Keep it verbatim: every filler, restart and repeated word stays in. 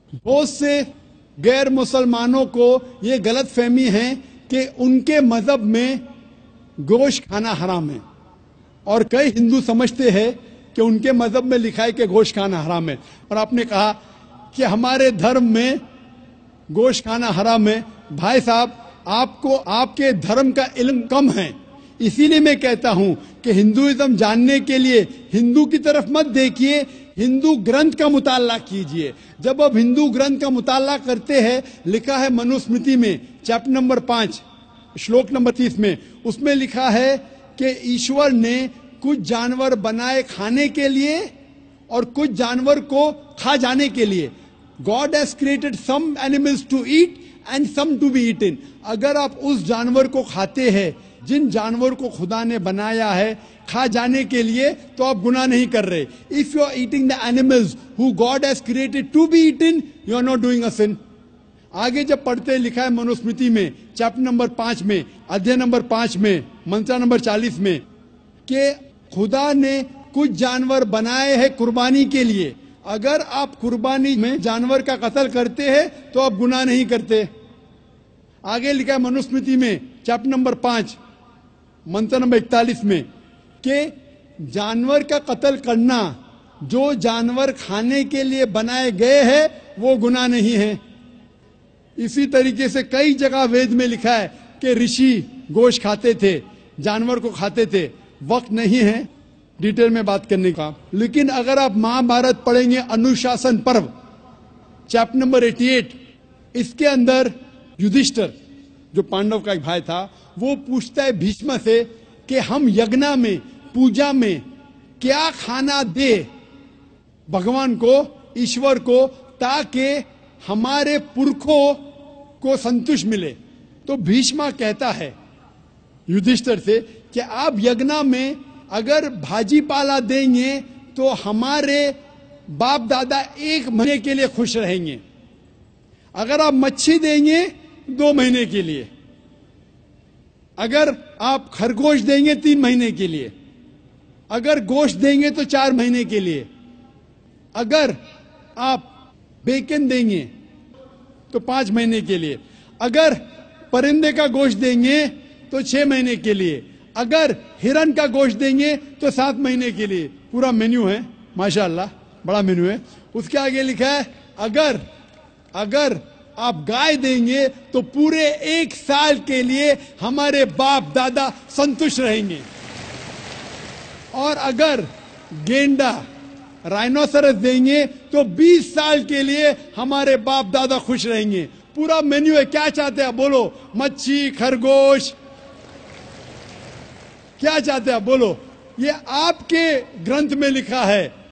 बहुत से गैर मुसलमानों को ये गलत फहमी है कि उनके मजहब में गोश्त खाना हराम है, और कई हिंदू समझते हैं कि उनके मजहब में लिखा है कि गोश्त खाना हराम है। और आपने कहा कि हमारे धर्म में गोश्त खाना हराम है। भाई साहब, आपको आपके धर्म का इल्म कम है, इसीलिए मैं कहता हूं कि हिंदुइज्म जानने के लिए हिंदू की तरफ मत देखिए, हिंदू ग्रंथ का मुताला कीजिए। जब आप हिंदू ग्रंथ का मुताला करते हैं, लिखा है मनुस्मृति में चैप्टर नंबर पांच श्लोक नंबर तीस में, उसमें लिखा है कि ईश्वर ने कुछ जानवर बनाए खाने के लिए और कुछ जानवर को खा जाने के लिए। God has created some animals to eat and some to be eaten. अगर आप उस जानवर को खाते हैं जिन जानवर को खुदा ने बनाया है खा जाने के लिए, तो आप गुनाह नहीं कर रहे। If you are eating the animals who God has created to be eaten, you are not doing a sin. आगे जब पढ़ते लिखा है मनुस्मृति में चैप्टर नंबर पांच में अध्याय नंबर पांच में मंत्र नंबर चालीस में कि खुदा ने कुछ जानवर बनाए हैं कुर्बानी के लिए। अगर आप कुर्बानी में जानवर का कत्ल करते हैं तो आप गुनाह नहीं करते। आगे लिखा है मनुस्मृति में चैप्टर नंबर पांच मंत्र नंबर इकतालीस में कि जानवर का कत्ल करना जो जानवर खाने के लिए बनाए गए हैं वो गुनाह नहीं है। इसी तरीके से कई जगह वेद में लिखा है कि ऋषि गोश्त खाते थे, जानवर को खाते थे। वक्त नहीं है डिटेल में बात करने का, लेकिन अगर आप महाभारत पढ़ेंगे अनुशासन पर्व चैप्टर नंबर अठासी, इसके अंदर युधिष्ठिर जो पांडव का एक भाई था, वो पूछता है भीष्म से कि हम यज्ञ में पूजा में क्या खाना दे भगवान को, ईश्वर को, ताकि हमारे पुरखों को संतुष्ट मिले। तो भीष्म कहता है युधिष्ठिर से कि आप यज्ञ में अगर भाजी पाला देंगे तो हमारे बाप दादा एक महीने के लिए खुश रहेंगे। अगर आप मच्छी देंगे दो महीने के लिए, अगर आप खरगोश देंगे तीन महीने के लिए, अगर गोश्त देंगे तो चार महीने के लिए, अगर आप बेकन देंगे तो पांच महीने के लिए, अगर परिंदे का गोश्त देंगे तो छह महीने के लिए, अगर हिरन का गोश्त देंगे तो सात महीने के लिए। पूरा मेन्यू है, माशाअल्लाह बड़ा मेन्यू है। उसके आगे लिखा है अगर अगर आप गाय देंगे तो पूरे एक साल के लिए हमारे बाप दादा संतुष्ट रहेंगे, और अगर गेंडा राइनोसरस देंगे तो बीस साल के लिए हमारे बाप दादा खुश रहेंगे। पूरा मेन्यू है। क्या चाहते हैं बोलो? मच्छी, खरगोश, क्या चाहते हैं बोलो? ये आपके ग्रंथ में लिखा है,